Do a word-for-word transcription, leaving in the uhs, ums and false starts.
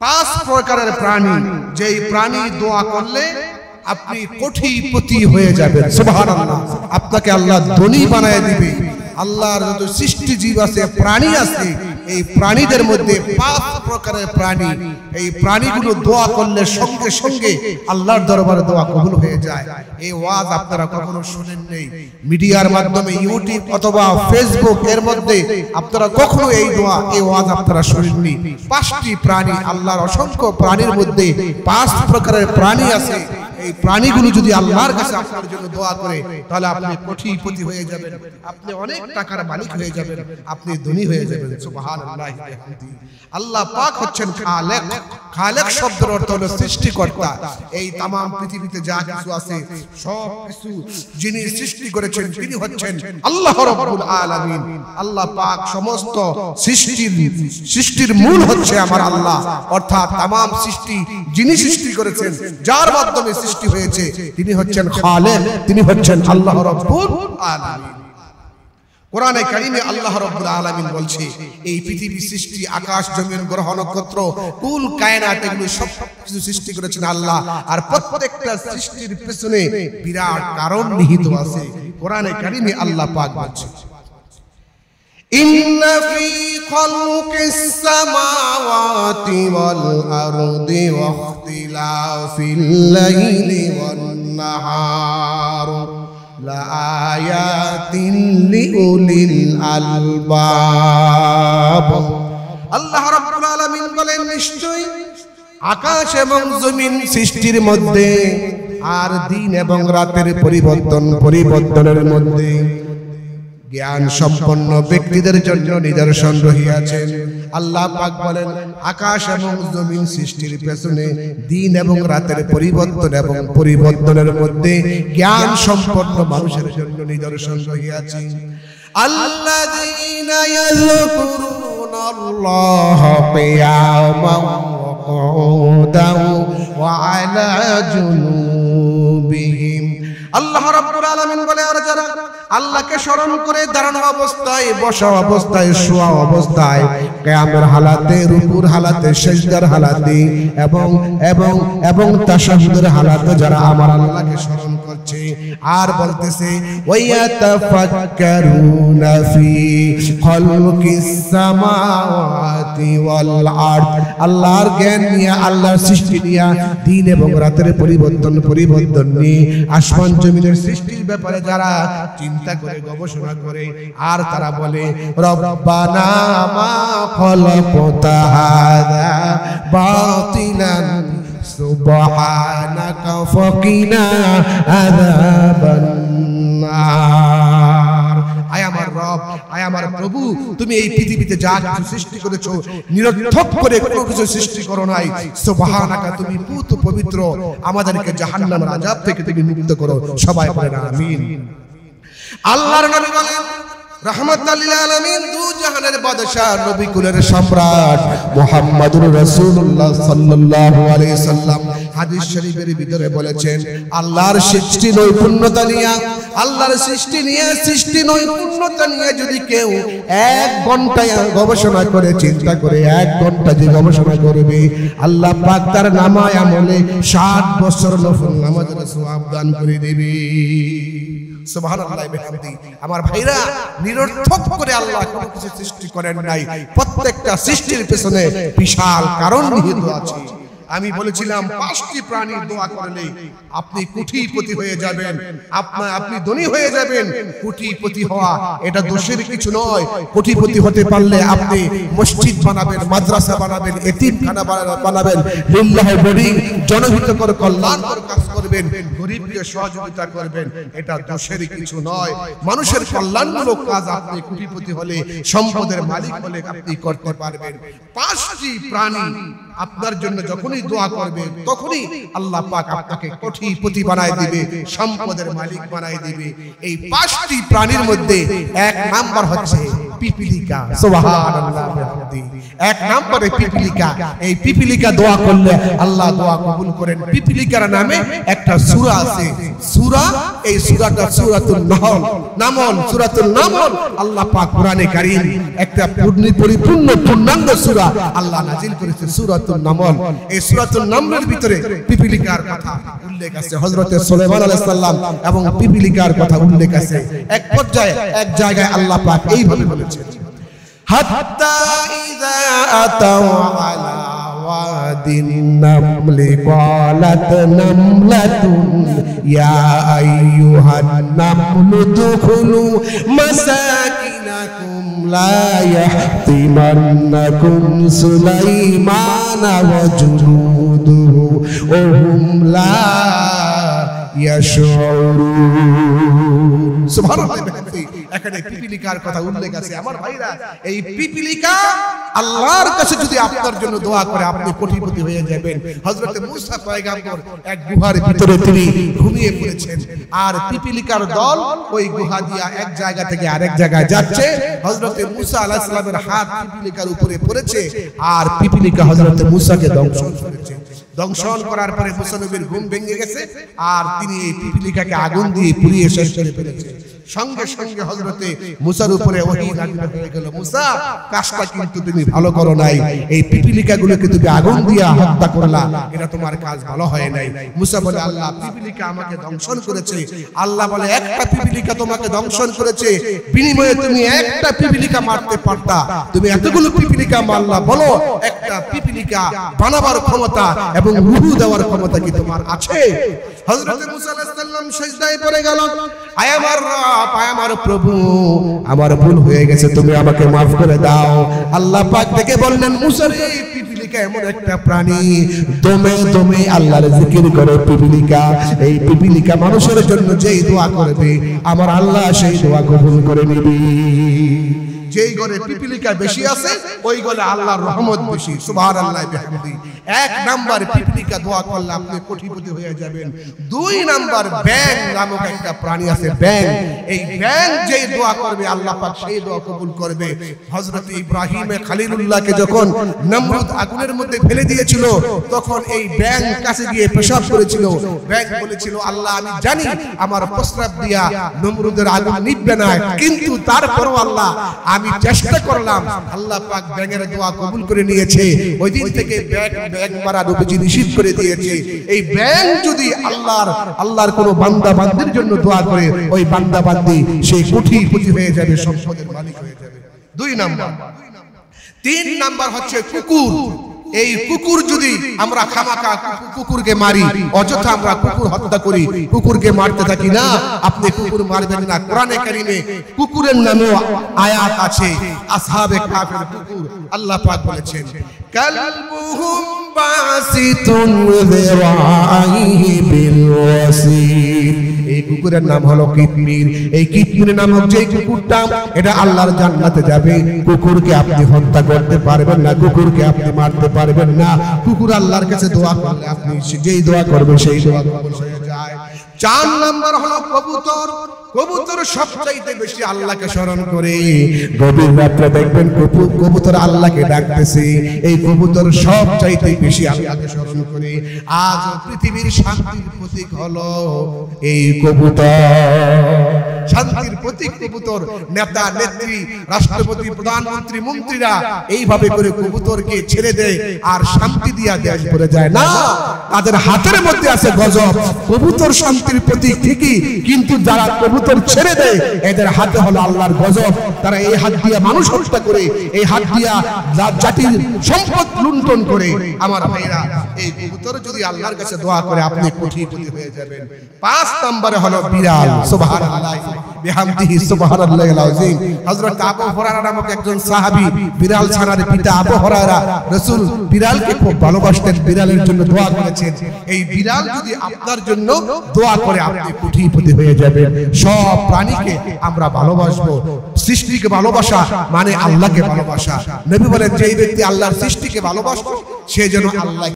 পাঁচ প্রকারের প্রাণী, যেই প্রাণী দোয়া করলে আপনি কোটিপতি হয়ে যাবেন। সুবহানাল্লাহ। আপনাকে আল্লাহ ধনী বানায় দিবে। আল্লাহর যত সৃষ্টি জীব আছে, প্রাণী আছে, এই প্রাণীদের মধ্যে পাঁচ প্রকারের প্রাণী, এই প্রাণীগুলো দোয়া করলে সঙ্গে সঙ্গে আল্লাহর দরবারে দোয়া কবুল হয়ে যায়। এই ওয়াজ আপনারা কখনো শুনেন নেই, মিডিয়ার মাধ্যমে ইউটিউব অথবা ফেসবুক এর মধ্যে আপনারা কখনো এই দোয়া এই ওয়াজ আপনারা শুনেননি। পাঁচটি প্রাণী, আল্লাহর অসংখ্য প্রাণীর মধ্যে পাঁচ প্রকারের প্রাণী আছে। এই প্রাণীগুলো যদি আল্লাহর কাছে আপনার জন্য দোয়া করে, তাহলে আপনি কোটিপতি হয়ে যাবেন, আপনি অনেক টাকার মালিক হয়ে যাবেন, আপনি ধনী হয়ে যাবেন। সুবহানাল্লাহ। আল্লাহ পাক হচ্ছেন খালেক। খালেক শব্দের অর্থ হলো সৃষ্টিকর্তা। এই তাম পৃথিবীতে যা কিছু আছে সব কিছু যিনি সৃষ্টি করেছেন তিনি হচ্ছেন আল্লাহ রাব্বুল আলামিন। আল্লাহ পাক সমস্ত সৃষ্টির সৃষ্টির মূল হচ্ছে আমার আল্লাহ, অর্থাৎ তাম সৃষ্টি যিনি সৃষ্টি করেছেন, যার মাধ্যমে সৃষ্টি হয়েছে, তিনি হচ্ছেন খালেক, তিনি হচ্ছেন আল্লাহ রাব্বুল আলামিন। কোরআনে কারিমে আল্লাহ রাব্বুল আলামিন বলছে, এই পৃথিবী সৃষ্টি, আকাশ জমিন গ্রহ নক্ষত্র কুল কায়নাত এগুলো সব কিছু সৃষ্টি করেছেন আল্লাহ। আর প্রত্যেকটা সৃষ্টির পেছনে বিরাট কারণ নিহিত আছে। কোরআনে কারিমে আল্লাহ পাক বলছে, ইন্না ফি খালকিস সামাওয়াতি ওয়াল আরদি ওয়া ইখতিলাফিল লাইলি ওয়ান নাহার লাআয়াতিন লিউলিল আলবাব। আল্লাহ রাব্বুল আলামিন বলেন, নিশ্চয়ই আকাশ এবং জমিন সৃষ্টির মধ্যে আর দিন এবং রাতের পরিবর্তন পরিবর্তনের মধ্যে জ্ঞান সম্পন্ন ব্যক্তিদের জন্য নিদর্শন রহিয়াছেন। আল্লাহ পাক বলেন, আকাশ এবং জমিন সৃষ্টির পেছনে দিন এবং রাতের পরিবর্তন এবং পরিবর্তনের মধ্যে জ্ঞান সম্পন্ন মানুষের জন্য নিদর্শন রহিয়াছে। আল্লাযীনা ইয়াযকুরুনাল্লাহা কিয়ামান ওয়া কুউদান ওয়া আলা জুনুবিহিম। আল্লাহ রাব্বুল আলামিন বলে, আর যারা আল্লাহকে স্মরণ করে দাঁড়ানো অবস্থায়, বসা অবস্থায়, শোয়া অবস্থায়, কিয়ামের হালাতে, রুকুর হালাতে, সিজদার হালাতে এবং এবং এবং তাশাহুদের হালাতে যারা আমার আল্লাহকে স্মরণ করছে, আর বলতেছে ওয়ায়াতাফাক্কারুনা ফি খালকিস সামাওয়াতি ওয়াল আরদ। আল্লাহর জ্ঞান নিয়ে, আল্লাহর সৃষ্টি নিয়ে, দিন এবং রাতের পরিবর্তন পরিবর্তন নিয়ে, আসমান জমিনের সৃষ্টির ব্যাপারে যারা চিন্তা করে, গবেষণা করে, আর তারা বলে, রব্বানা মা খালাকতা হাযা বাতিলান সুবহানাকা ফাকিনা আযাবান নার। আয় আমার রব, আয় আমার প্রভু, তুমি এই পৃথিবীতে যা কিছু সৃষ্টি করেছো নিরর্থক করে কোনো কিছু সৃষ্টি করো নাই। সুবহানাকা, তুমি পুত পবিত্র, আমাদেরকে জাহান্নামের আযাব থেকে তুমি মুক্ত করো। সবাই বলেন আমিন। আল্লাহর নবী বলেন, রাহমাতাল লিল আলামিন, দু জাহানের বাদশা, নবী কুলের সম্রাট মুহাম্মদুর রাসূলুল্লাহ সাল্লাল্লাহু আলাইহি সাল্লাম হাদিস শরীফের ভিতরে বলেছেন, আল্লাহর সৃষ্টি নৈপুণ্যতা নিয়ে, আল্লাহর সৃষ্টি নিয়ে সৃষ্টি নৈপুণ্যতা নিয়ে যদি কেউ এক ঘন্টা গবেষণা করে, চিন্তা করে, এক ঘন্টা যে গবেষণা করবে, আল্লাহ পাক তার নামায় আমলে ষাট বছর নফল নামাজের সওয়াব দান করে দেবে। সুবহানাল্লাহ বিহামদি। আমার ভাইরা, নিরর্থক করে আল্লাহ কোনো কিছু সৃষ্টি করেন নাই। প্রত্যেকটা সৃষ্টির পেছনে বিশাল কারণ নিহিত আছে। আমি বলেছিলাম, পাঁচটি প্রাণীর দোয়া করলে আপনি কোটিপতি হয়ে যাবেন, আপনি আপনি ধনী হয়ে যাবেন। কোটিপতি হওয়া এটা দোষের কিছু নয়। কোটিপতি হতে পারলে আপনি মসজিদ বানাবেন, মাদ্রাসা বানাবেন, এতিমখানা বানাবেন, লিল্লাহি বোর্ডিং, জনহিতকর কল্যাণকর কাজ করবেন, গরিবকে সহযোগিতা করবেন, এটা দোষের কিছু নয়। মানুষের কল্যাণমূলক কাজ আপনি কোটিপতি হলে, সম্পদের মালিক হলে আপনি করতে পারবেন। পাঁচটি প্রাণী আপনার জন্য যখনই দোয়া করবে, তখনই আল্লাহ পাক আপনাকে কোটিপতি বানায় দিবে, সম্পদের মালিক বানায় দিবে। এই পাঁচটি প্রাণীর মধ্যে এক নাম্বার হচ্ছে পিপিলিকা। সুবহানাল্লাহ বিহামদি। এক নম্বরে পিপিলিকা। এই পিপিলিকা দোয়া করলে আল্লাহ দোয়া কবুল করেন। পিপিলিকার নামে একটা সূরা আছে, সূরা, এই সূরাটা সূরাতুন নাহল, নামল, সূরাতুন নামল। আল্লাহ পাক কোরআনে কারীম একটা পরিপূর্ণ পূর্ণাঙ্গ সূরা আল্লাহ নাযিল করেছে, সূরাতুন নামল। এই সূরাতুন নামলের ভিতরে পিপিলিকার কথা উল্লেখ আছে, হযরত সুলাইমান আলাইহিস সালাম এবং পিপিলিকার কথা উল্লেখ আছে। এক পর্যায়ে এক জায়গায় আল্লাহ পাক এইভাবে বলেছেন, হাত্তা ইযা আতাউ আলা ওয়াদিন নামলি ক্বালাত নামলাতুন ইয়া আইয়ুহান নামলু দুখুলু মাসাকিনাকুম লা ইয়াহতিমান্নাকুম সুলাইমান ওয়া জুনুদুহু ওয়া হুম লা ইয়াশউরুন। সুবহানাল্লাহ। এখানে পিপিলিকার কথা উল্লেখ আছে। আমার ভাইরা, এই পিপিলিকা আল্লাহর কাছে যদি আপনার জন্য দোয়া করে আপনি কোটিপতি হয়ে যাবেন। হযরত মূসা পয়গম্বর এক গুহার ভিতরে তিনি ঘুমিয়ে পড়েছেন, আর পিপিলিকার দল ওই গুহা দিয়া এক জায়গা থেকে আরেক জায়গায় যাচ্ছে। হযরত মূসা আলাইহিস সালামের হাত পিপিলিকার উপরে পড়েছে, আর পিপিলিকা হযরত মূসাকে দংশন করেছে। দংশন করার পরে মূসা নবীর ঘুম ভেঙে গেছে, আর তিনি এই পিপিলিকাকে আগুন দিয়ে পুড়িয়ে শেষ করে ফেলেছেন। সঙ্গে সঙ্গে হযরতে মূসার উপরে ওহী নাযিল হয়ে গেল, মূসা কাজটা কিন্তু তুমি ভালো করো নাই, এই পিপিলিকাগুলোকে তুমি আগুন দিয়ে হত্যা করলা, এটা তোমার কাজ ভালো হয় নাই। মূসা বলে, আল্লাহ পিপিলিকা আমাকে দংশন করেছে। আল্লাহ বলে, একটা পিপিলিকা তোমাকে দংশন করেছে, বিনিময়ে তুমি একটা পিপিলিকা মারতে পারতা, তুমি এতগুলো পিপিলিকা মারলা, বলো একটা পিপিলিকা বানাবার ক্ষমতা এবং রূহ দেওয়ার ক্ষমতা কি তোমার আছে? হযরত মূসা আলাইহিস সালাম সিজদায় পড়ে গেল, আয় আমার রব, আয় আমার প্রভু, আমার ভুল হয়ে গেছে, তুমি আমাকে মাফ করে দাও। আল্লাহ পাক দেখে বললেন, মূসা রে, পিপিলিকা এমন একটা প্রাণী, দমে দমে আল্লাহর জিকির করে পিপিলিকা। এই পিপিলিকা মানুষের জন্য যেই দোয়া করবে আমার আল্লাহ সেই দোয়া কবুল করে নেবে। যেই ঘরে পিপিলিকা বেশি আছে ওই ঘরে আল্লাহর রহমত বেশি। সুবহানাল্লাহ বিহামদি। এক নাম্বার পিপিলিকা দোয়া করলে আপনি কোটিপতি হয়ে যাবেন। দুই নাম্বার ব্যাং নামক একটা প্রাণী আছে, ব্যাং। এই ব্যাং যেই দোয়া করবে আল্লাহ পাক সেই দোয়া কবুল করবে। হযরত ইব্রাহিম খলিলুল্লাহকে যখন নমরুদ আগুনের মধ্যে ফেলে দিয়েছিল, তখন এই ব্যাং কাছে গিয়ে পেশাব করেছিল। ব্যাং বলেছিল, আল্লাহ আমি জানি আমার প্রস্রাব দিয়া নমরুদের আগুন নিভবে না, কিন্তু তারপরও আল্লাহ আমি চেষ্টা করলাম। আল্লাহ পাক ব্যাঙের দোয়া কবুল করে নিয়েছে। ওই দিন থেকে ব্যাং ব্যাং মারা নবীজি নিষেধ করে দিয়েছে। এই ব্যাং যদি আল্লাহর আল্লাহর কোন বান্দা বান্দির জন্য দোয়া করে, ওই বান্দা বান্দি সেই কোটিপতি হয়ে যাবে, সম্পদের মালিক হয়ে যাবে। দুই নাম্বার। তিন নাম্বার হচ্ছে কুকুর। এই কুকুর যদি আমরা খামাখা কুকুরকে মারি, অযথা আমরা কুকুর হত্যা করি, কুকুরকে মারতে থাকি না, আপনি কুকুর মারবেন না। কোরআনে কারীমে কুকুরের নামেও আয়াত আছে, আসহাবে কাফের কুকুর। আল্লাহ পাক বলেছেন, কালবুহুম বাসিতুন যিরাইহি বিল ওয়াসিল। এই কুকুরের নাম হলো কিতমির। এই কিতমির নামক যে কুকুরটা, এটা আল্লাহর জান্নাতে যাবে। কুকুরকে আপনি হত্যা করতে পারবেন না, কুকুরকে আপনি মারতে পারবেন না। কুকুর আল্লাহর কাছে দোয়া করলে আপনি যেই দোয়া করবেন সেই দোয়া কবুল হয়ে যায়। চার নাম্বার হলো কবুতর। কবুতর সবচাইতে বেশি আল্লাহকে স্মরণ করে। গভীর রাতে দেখবেন কবুতর আল্লাহকে ডাকতেছে। এই কবুতর সবচাইতে বেশি আল্লাহকে স্মরণ করে। আজ পৃথিবীর শান্তির প্রতীক হলো এই কবুতর। শান্তির প্রতীক কবুতর। নেতা নেত্রী, রাষ্ট্রপতি, প্রধানমন্ত্রী, মন্ত্রীরা এইভাবে করে কবুতরকে ছেড়ে দেয় আর শান্তি দিয়া দেশ ভরে যায় না। তাদের হাতের মধ্যে আছে গজব। কবুতর শান্তির প্রতীক ঠিকই, কিন্তু যারা কবুতর ছেড়ে দেয় এদের হাতে হলো আল্লাহর গজব। তারা এই হাত দিয়া মানুষ হত্যা করে, এই হাত দিয়া জাতির সম্পদ লুণ্ঠন করে। আমার ভাইরা, এই কবুতর যদি আল্লাহর কাছে দোয়া করে আপনি কোটিপতি হয়ে যাবেন। পাঁচ নম্বরে হলো বিড়াল। সুবহানাল্লাহ বিহামদিহি সুবহানাল্লাহিল আযীম। হযরত আবু হুরায়রা নামক একজন সাহাবী, বিড়াল ছানার পিতা আবু হুরায়রা, রাসূল বিড়ালকে খুব ভালোবাসতেন, বিড়ালের জন্য দোয়া করেছেন। এই বিড়াল যদি আপনার জন্য দোয়া করে আপনি কোটিপতি হয়ে যাবেন। সব প্রাণীকে আমরা ভালোবাসবো। সৃষ্টিকে ভালোবাসা মানে আল্লাহকে ভালোবাসা। নবী বলেন, যেই ব্যক্তি আল্লাহর সৃষ্টিকে ভালোবাসবে সে যেন আল্লাহ